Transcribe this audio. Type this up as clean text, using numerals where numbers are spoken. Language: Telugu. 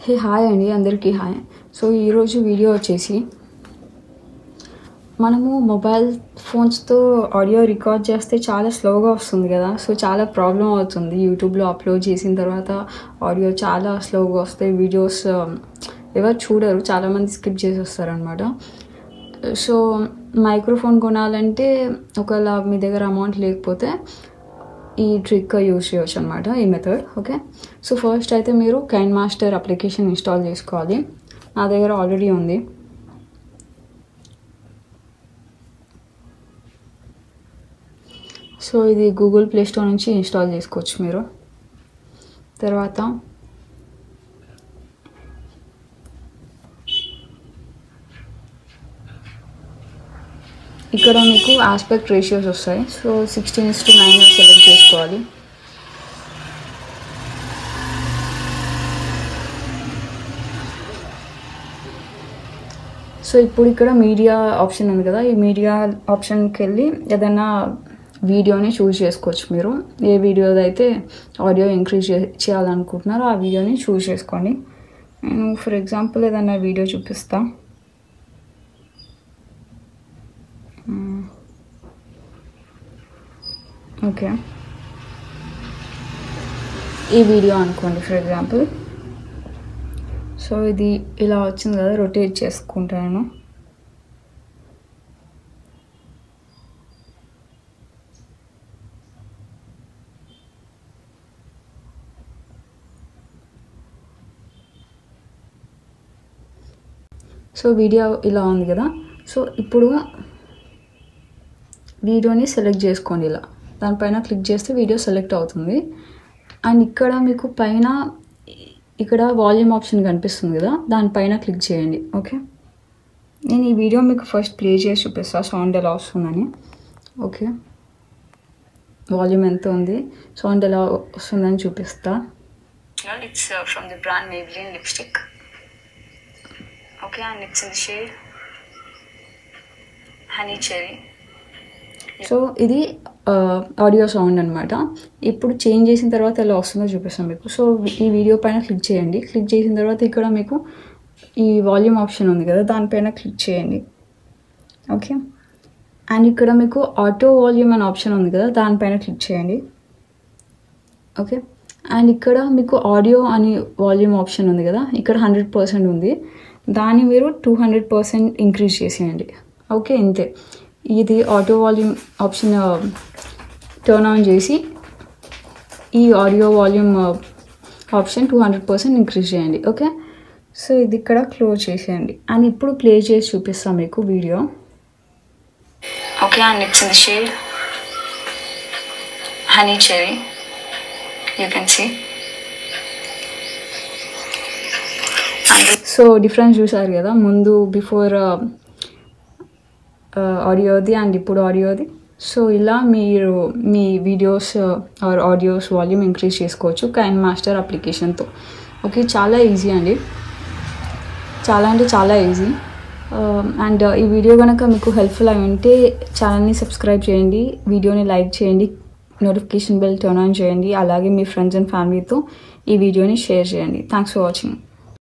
హే హాయ్ అండి, అందరికీ హాయ్. సో ఈరోజు వీడియో వచ్చేసి మనము మొబైల్ ఫోన్స్తో ఆడియో రికార్డ్ చేస్తే చాలా స్లోగా వస్తుంది కదా. సో చాలా ప్రాబ్లం అవుతుంది. యూట్యూబ్లో అప్లోడ్ చేసిన తర్వాత ఆడియో చాలా స్లోగా వస్తాయి. వీడియోస్ ఎవరు చూడరు, చాలామంది స్కిప్ చేసి వస్తారనమాట. సో మైక్రోఫోన్ కొనాలంటే ఒకవేళ మీ దగ్గర అమౌంట్ లేకపోతే ఈ ట్రిక్ యూజ్ చేయవచ్చు అనమాట, ఈ మెథడ్. ఓకే, సో ఫస్ట్ అయితే మీరు కైన్మాస్టర్ అప్లికేషన్ ఇన్స్టాల్ చేసుకోవాలి. నా దగ్గర ఆల్రెడీ ఉంది. సో ఇది గూగుల్ ప్లే స్టోర్ నుంచి ఇన్స్టాల్ చేసుకోవచ్చు మీరు. తర్వాత ఇక్కడ మీకు ఆస్పెక్ట్ రేషియోస్ వస్తాయి. సో 16:9 సెలెక్ట్ చేసుకోవాలి. సో ఇప్పుడు ఇక్కడ మీడియా ఆప్షన్ ఉంది కదా, ఈ మీడియా ఆప్షన్కి వెళ్ళి ఏదైనా వీడియోని చూస్ చేసుకోవచ్చు మీరు. ఏ వీడియోది అయితే ఆడియో ఇంక్రీజ్ చేయాలనుకుంటున్నారో ఆ వీడియోని చూస్ చేసుకోండి. నేను ఫర్ ఎగ్జాంపుల్ ఏదైనా వీడియో చూపిస్తా. ఓకే, ఈ వీడియో అనుకోండి ఫర్ ఎగ్జాంపుల్. సో ఇది ఇలా వచ్చింది కదా, రొటేట్ చేసుకుంటాను. సో వీడియో ఇలా ఉంది కదా. సో ఇప్పుడు వీడియోని సెలెక్ట్ చేసుకోండి. ఇలా దానిపైన క్లిక్ చేస్తే వీడియో సెలెక్ట్ అవుతుంది. అండ్ ఇక్కడ మీకు పైన ఇక్కడ వాల్యూమ్ ఆప్షన్ కనిపిస్తుంది కదా, దానిపైన క్లిక్ చేయండి. ఓకే, నేను ఈ వీడియో మీకు ఫస్ట్ ప్లే చేసి చూపిస్తాను సౌండ్ ఎలా వస్తుందని. ఓకే, వాల్యూమ్ ఎంత ఉంది, సౌండ్ ఎలా వస్తుందని చూపిస్తా. It's from the brand Maybelline lipstick. Okay, and it's in the shade honey cherry. So ఇది ఆడియో సౌండ్ అనమాట. ఇప్పుడు చేంజ్ చేసిన తర్వాత ఎలా వస్తుందో చూపిస్తాను మీకు. సో ఈ వీడియో పైన క్లిక్ చేయండి. క్లిక్ చేసిన తర్వాత ఇక్కడ మీకు ఈ వాల్యూమ్ ఆప్షన్ ఉంది కదా, దానిపైన క్లిక్ చేయండి. ఓకే, అండ్ ఇక్కడ మీకు ఆటో వాల్యూమ్ అనే ఆప్షన్ ఉంది కదా, దానిపైన క్లిక్ చేయండి. ఓకే, అండ్ ఇక్కడ మీకు ఆడియో అని వాల్యూమ్ ఆప్షన్ ఉంది కదా, ఇక్కడ 100% ఉంది. దాన్ని మీరు 200% ఇంక్రీజ్ చేసేయండి. ఓకే, ఇంతే. ఇది auto volume option turn on చేసి ఈ ఆడియో వాల్యూమ్ ఆప్షన్ 200% ఇంక్రీజ్ చేయండి. ఓకే, సో ఇది ఇక్కడ క్లోజ్ చేసేయండి. అండ్ ఇప్పుడు ప్లే చేసి చూపిస్తాను మీకు video. Okay, and it's in the shade honey cherry. You can see. So difference చూసారు కదా, ముందు బిఫోర్ ఆడియోది అండ్ ఇప్పుడు ఆడియోది. సో ఇలా మీరు మీ videos or audios volume increase చేసుకోవచ్చు కైన్మాస్టర్ అప్లికేషన్తో. ఓకే, చాలా ఈజీ అండి, చాలా అంటే చాలా ఈజీ. అండ్ ఈ వీడియో కనుక మీకు హెల్ప్ఫుల్ అయి ఉంటే ఛానల్ని సబ్స్క్రైబ్ చేయండి, వీడియోని లైక్ చేయండి, నోటిఫికేషన్ బెల్ టర్న్ ఆన్ చేయండి. అలాగే మీ ఫ్రెండ్స్ అండ్ ఫ్యామిలీతో ఈ వీడియోని షేర్ చేయండి. Thanks for watching.